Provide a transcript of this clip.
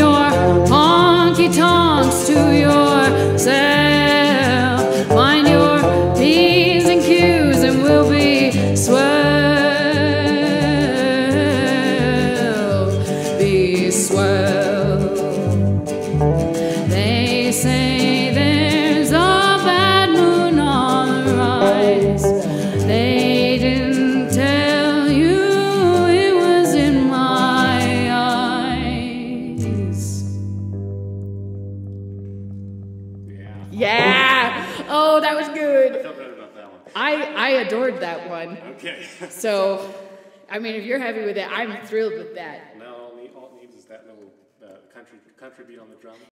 your honky tonks to yourself. Find your P's and Q's and we'll be swell. Be swell. They say there's a bad moon on the rise. They didn't tell you it was in my eyes. Yeah. Oh, that was good. I felt better about that one. I adored that one. Okay. So, I mean, if you're happy with it, I'm thrilled with that. Now all it needs is that little country beat on the drum.